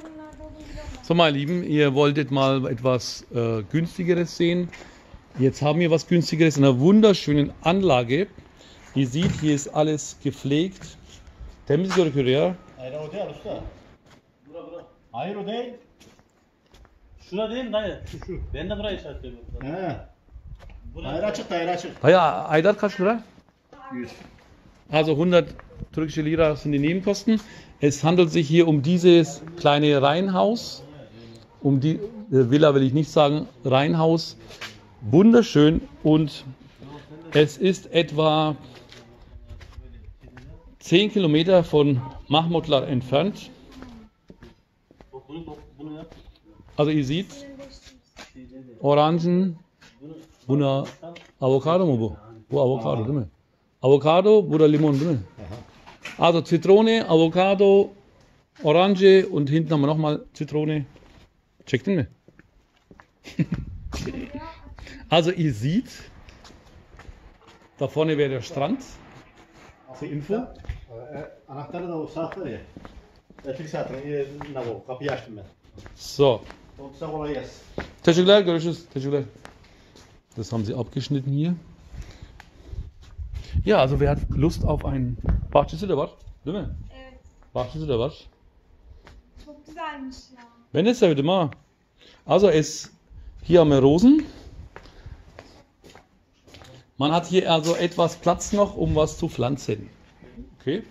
So, meine Lieben, ihr wolltet mal etwas Günstigeres sehen. Jetzt haben wir was Günstigeres in einer wunderschönen Anlage. Ihr seht, hier ist alles gepflegt. Temiz görünüyor ya. Hayır o değil usta. Bura. Hayır o değil. Şura değil mi dayı? Şu. Ben de burayı işaretliyorum. He. Hayır açık dayı açık. Dayı, Aydar kaç lira? 100. Also 100 türkische Lira sind die Nebenkosten. Es handelt sich hier um dieses kleine Reihenhaus. Um die Villa will ich nicht sagen, Reihenhaus. Wunderschön und es ist etwa 10 Kilometer von Mahmutlar entfernt. Also ihr seht, Orangen, buna Avocado mu bu? Bu Avocado değil mi? Avocado, bu da Limon değil mi? Also Zitrone, Avocado, Orange und hinten haben wir nochmal Zitrone. Checkt den mi? Also ihr seht, da vorne wäre der Strand. Zur Info. Anahtarı da o saatte ya. Elektrik saatini kapıyı açtım ben. So. Olsa kolay gelsin. Teşekkürler, görüşürüz. Teşekkürler. Das haben sie abgeschnitten hier. Ja, also wer hat Lust auf ein Bahçesi de var, değil mi? Evet. Bahçesi de var. Çok güzelmiş ya. Ben de sevdim ha. Also hier haben wir Rosen. Man hat hier also etwas Platz noch, um was zu pflanzen. Okay.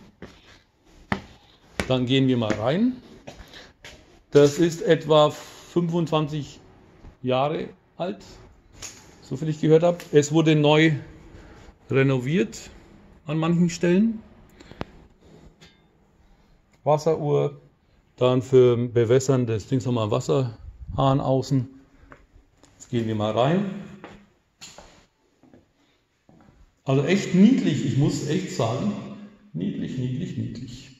Dann gehen wir mal rein. Das ist etwa 25 Jahre alt, so viel ich gehört habe. Es wurde neu renoviert an manchen Stellen. Wasseruhr, dann für Bewässern des Dings nochmal ein Wasserhahn außen. Jetzt gehen wir mal rein. Also echt niedlich, ich muss echt sagen. Niedlich, niedlich, niedlich.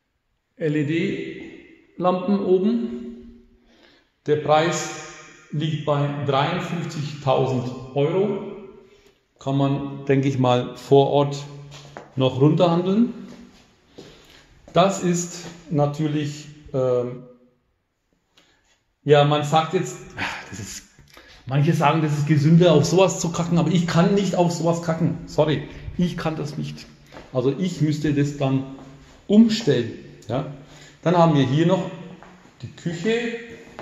LED-Lampen oben. Der Preis liegt bei 53.000 Euro. Kann man, denke ich mal, vor Ort noch runterhandeln. Das ist natürlich, ja, man sagt jetzt, manche sagen, das ist gesünder, auf sowas zu kacken, aber ich kann nicht auf sowas kacken. Sorry, ich kann das nicht. Also ich müsste das dann umstellen. Ja? Dann haben wir hier noch die Küche.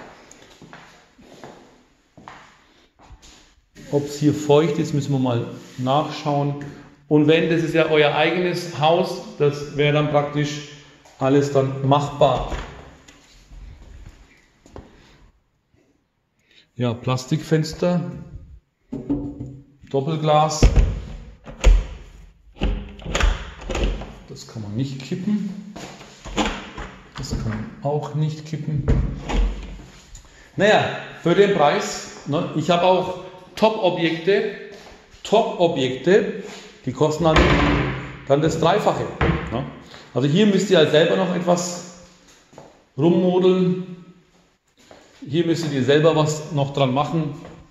Ob es hier feucht ist, müssen wir mal nachschauen. Und wenn, das ist ja euer eigenes Haus, das wäre dann praktisch alles dann machbar. Ja, Plastikfenster, Doppelglas. Das kann man nicht kippen. Das kann man auch nicht kippen. Naja, für den Preis, ne, ich habe auch Top-Objekte, die kosten dann das Dreifache. Ne? Also hier müsst ihr halt selber noch etwas rummodeln. Hier müsstet ihr selber was noch dran machen.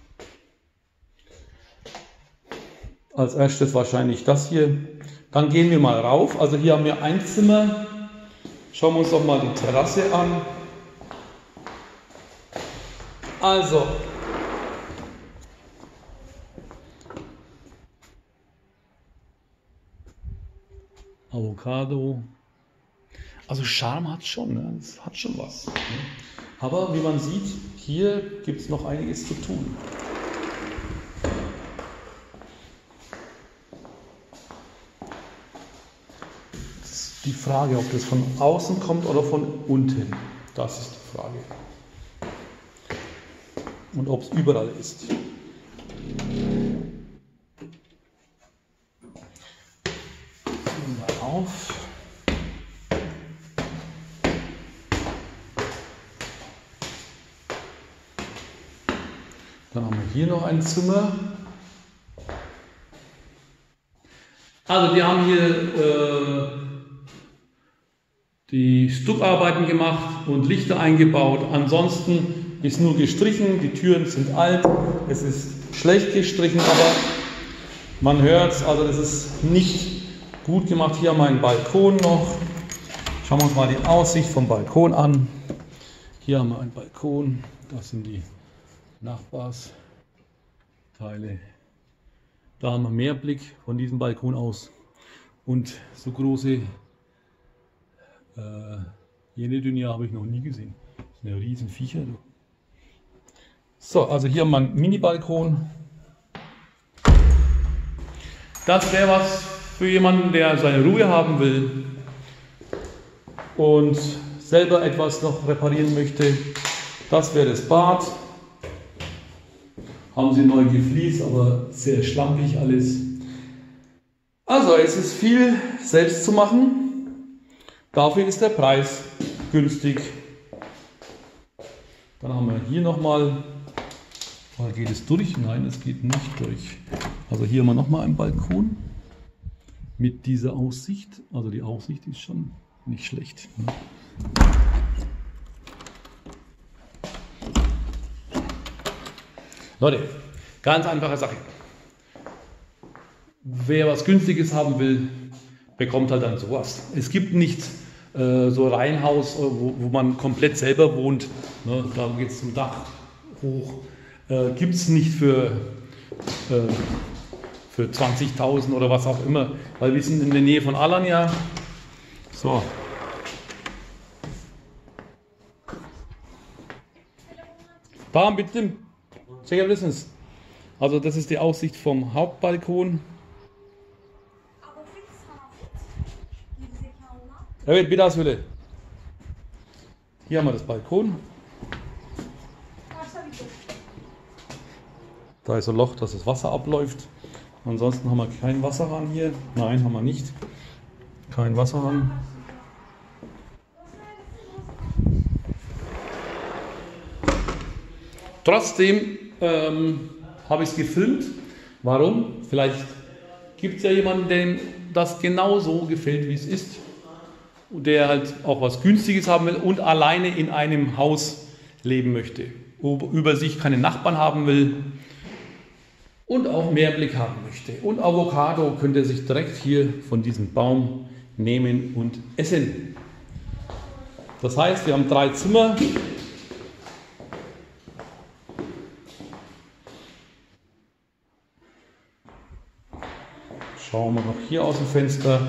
Als erstes wahrscheinlich das hier. Dann gehen wir mal rauf. Also hier haben wir ein Zimmer. Schauen wir uns doch mal die Terrasse an. Also. Avocado. Also Charme hat schon, ne? Es hat schon was. Ne? Aber wie man sieht, hier gibt es noch einiges zu tun. Das ist die Frage, ob das von außen kommt oder von unten. Das ist die Frage. Und ob es überall ist. Mal auf. Dann haben wir hier noch ein Zimmer. Also wir haben hier die Stuckarbeiten gemacht und Lichter eingebaut. Ansonsten ist nur gestrichen, die Türen sind alt, es ist schlecht gestrichen, aber man hört es, also das ist nicht gut gemacht. Hier haben wir einen Balkon noch. Schauen wir uns mal die Aussicht vom Balkon an. Hier haben wir einen Balkon, das sind die Nachbarsteile. Da haben wir mehr Blick von diesem Balkon aus. Und so große Jennedynia habe ich noch nie gesehen. Das sind ja riesen Viecher. So, also hier haben wir einen Mini-Balkon. Das wäre was für jemanden, der seine Ruhe haben will und selber etwas noch reparieren möchte. Das wäre das Bad. Haben sie neu gefliest, aber sehr schlampig alles. Also es ist viel selbst zu machen. Dafür ist der Preis günstig. Dann haben wir hier nochmal, geht es durch? Nein, es geht nicht durch. Also hier haben wir nochmal einen Balkon mit dieser Aussicht. Also die Aussicht ist schon nicht schlecht. Ne? Leute, ganz einfache Sache. Wer was Günstiges haben will, bekommt halt dann sowas. Es gibt nicht so Reihenhaus, wo man komplett selber wohnt. Ne? Da geht es zum Dach hoch. Gibt es nicht für 20.000 oder was auch immer, weil wir sind in der Nähe von Alanya. So. Da bitte. Sicher wissen es. Also das ist die Aussicht vom Hauptbalkon. Evet, bir daha söyle. Hier haben wir das Balkon. Da ist ein Loch, dass das Wasser abläuft. Ansonsten haben wir keinen Wasserhahn hier. Nein, haben wir nicht. Kein Wasserhahn. Trotzdem habe ich es gefilmt. Warum? Vielleicht gibt es ja jemanden, dem das genau so gefällt, wie es ist. Der halt auch was Günstiges haben will und alleine in einem Haus leben möchte. Über sich keine Nachbarn haben will. Und auch mehr Blick haben möchte. Und Avocado könnt ihr sich direkt hier von diesem Baum nehmen und essen. Das heißt, wir haben 3 Zimmer. Schauen wir noch hier aus dem Fenster.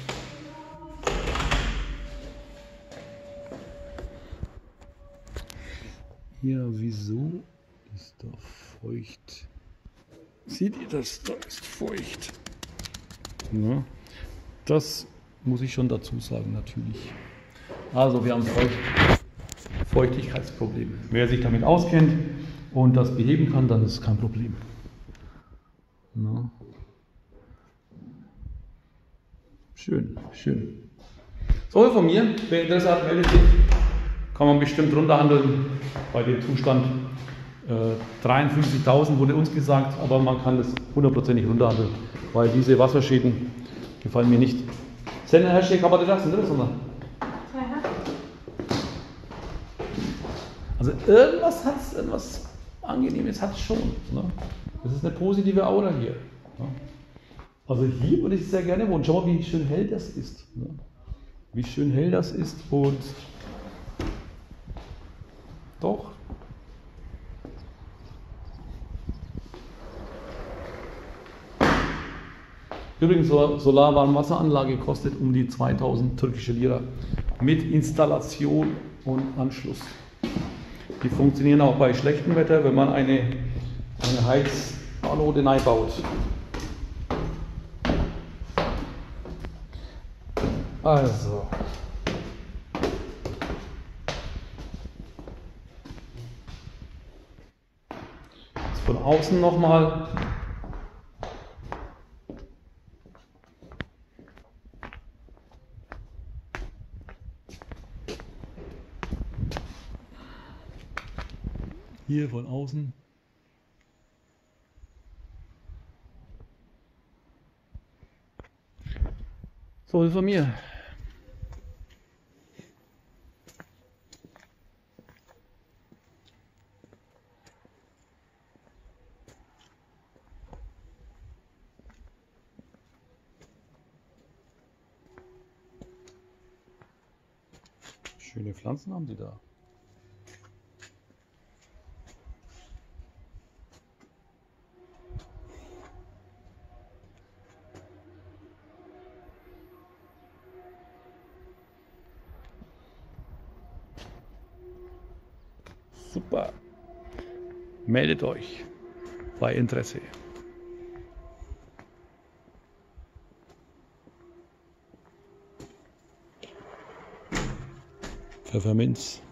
Hier, wieso ist da feucht? Seht ihr das? Da ist feucht. Ja, das muss ich schon dazu sagen, natürlich. Also wir haben Feuchtigkeitsproblem. Wer sich damit auskennt und das beheben kann, dann ist es kein Problem. Ja. Schön, schön. So, von mir, wer Interesse hat, meldet sich. Kann man bestimmt runterhandeln bei dem Zustand. 53.000 wurde uns gesagt, aber man kann das 100%ig runterhandeln, weil diese Wasserschäden gefallen mir nicht. Sen her şey kapatacaksın değil mi sonra? Also irgendwas Angenehmes hat es schon. Ne? Das ist eine positive Aura hier. Ne? Also hier würde ich sehr gerne wohnen. Schau mal, wie schön hell das ist. Ne? Wie schön hell das ist und doch. Übrigens, Solarwarmwasseranlage kostet um die 2000 türkische Lira mit Installation und Anschluss. Die funktionieren auch bei schlechtem Wetter, wenn man eine Heizanlage baut. Also. Jetzt von außen nochmal. Hier von außen. So, das ist von mir. Schöne Pflanzen haben die da. super. Meldet euch bei Interesse. Pfefferminz.